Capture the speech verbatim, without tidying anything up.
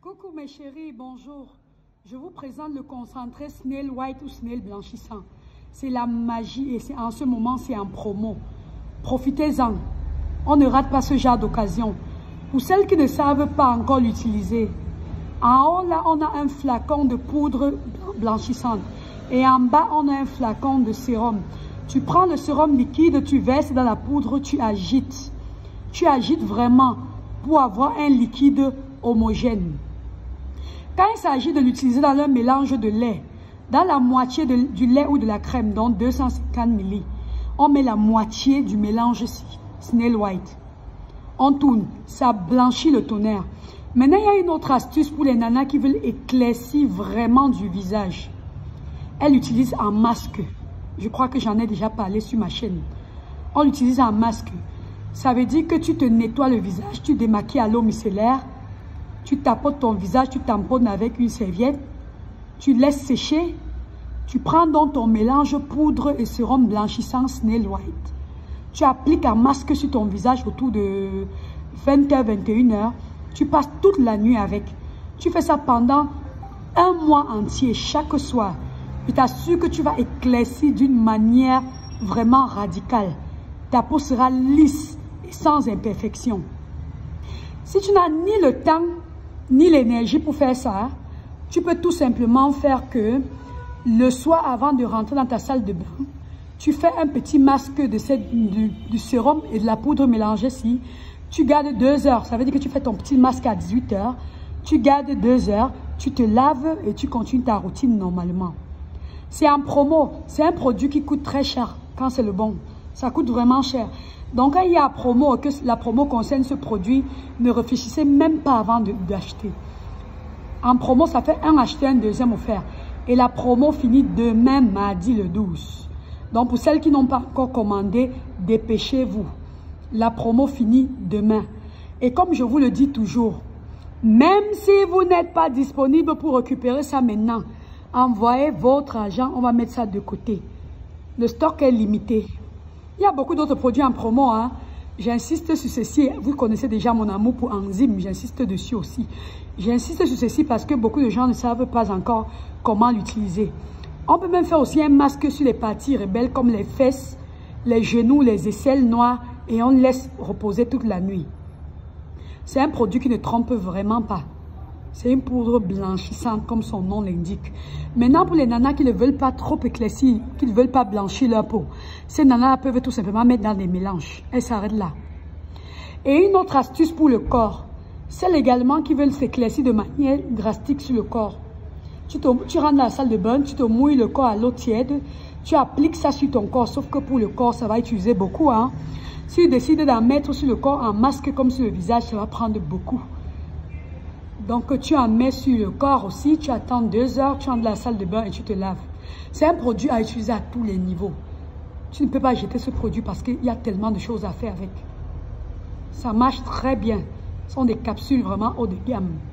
Coucou mes chéris, bonjour. Je vous présente le concentré Snail White ou Snail blanchissant. C'est la magie et c'est en ce moment c'est en promo. Profitez-en. On ne rate pas ce genre d'occasion. Pour celles qui ne savent pas encore l'utiliser, en haut là on a un flacon de poudre blanchissante et en bas on a un flacon de sérum. Tu prends le sérum liquide, tu verses dans la poudre, tu agites. Tu agites vraiment pour avoir un liquide homogène. Quand il s'agit de l'utiliser dans un mélange de lait, dans la moitié de, du lait ou de la crème, donc deux cent cinquante millilitres, on met la moitié du mélange Snail White. On tourne, ça blanchit le tonnerre. Maintenant, il y a une autre astuce pour les nanas qui veulent éclaircir vraiment du visage. Elle l'utilise en masque. Je crois que j'en ai déjà parlé sur ma chaîne. On l'utilise en masque. Ça veut dire que tu te nettoies le visage, tu démaquilles à l'eau micellaire, tu tapotes ton visage, tu tamponnes avec une serviette, tu laisses sécher, tu prends donc ton mélange poudre et sérum blanchissant Snail White. Tu appliques un masque sur ton visage autour de vingt heures, vingt et une heures. Tu passes toute la nuit avec. Tu fais ça pendant un mois entier, chaque soir. Je t'assure que tu vas éclaircir d'une manière vraiment radicale. Ta peau sera lisse et sans imperfection. Si tu n'as ni le temps, ni l'énergie pour faire ça, tu peux tout simplement faire que le soir avant de rentrer dans ta salle de bain, tu fais un petit masque de cette, du, du sérum et de la poudre mélangée ici. Tu gardes deux heures. Ça veut dire que tu fais ton petit masque à dix-huit heures. Tu gardes deux heures. Tu te laves et tu continues ta routine normalement. C'est en promo. C'est un produit qui coûte très cher quand c'est le bon. Ça coûte vraiment cher. Donc, quand il y a promo, que la promo concerne ce produit, ne réfléchissez même pas avant d'acheter. En promo, ça fait un acheté, un deuxième offert. Et la promo finit demain, mardi le douze. Donc, pour celles qui n'ont pas encore commandé, dépêchez-vous. La promo finit demain. Et comme je vous le dis toujours, même si vous n'êtes pas disponible pour récupérer ça maintenant, envoyez votre argent, on va mettre ça de côté. Le stock est limité. Il y a beaucoup d'autres produits en promo. Hein. J'insiste sur ceci. Vous connaissez déjà mon amour pour enzymes. J'insiste dessus aussi. J'insiste sur ceci parce que beaucoup de gens ne savent pas encore comment l'utiliser. On peut même faire aussi un masque sur les parties rebelles comme les fesses, les genoux, les aisselles noires et on laisse reposer toute la nuit. C'est un produit qui ne trompe vraiment pas. C'est une poudre blanchissante comme son nom l'indique. Maintenant, pour les nanas qui ne veulent pas trop éclaircir, qui ne veulent pas blanchir leur peau, ces nanas peuvent tout simplement mettre dans des mélanges. Elles s'arrêtent là. Et une autre astuce pour le corps, celles également qui veulent s'éclaircir de manière drastique sur le corps. Tu, te, tu rentres dans la salle de bain, tu te mouilles le corps à l'eau tiède, tu appliques ça sur ton corps, sauf que pour le corps, ça va utiliser beaucoup. Hein. Si tu décides d'en mettre sur le corps en masque comme sur le visage, ça va prendre beaucoup. Donc, tu en mets sur le corps aussi, tu attends deux heures, tu entres dans la salle de bain et tu te laves. C'est un produit à utiliser à tous les niveaux. Tu ne peux pas jeter ce produit parce qu'il y a tellement de choses à faire avec. Ça marche très bien. Ce sont des capsules vraiment haut de gamme.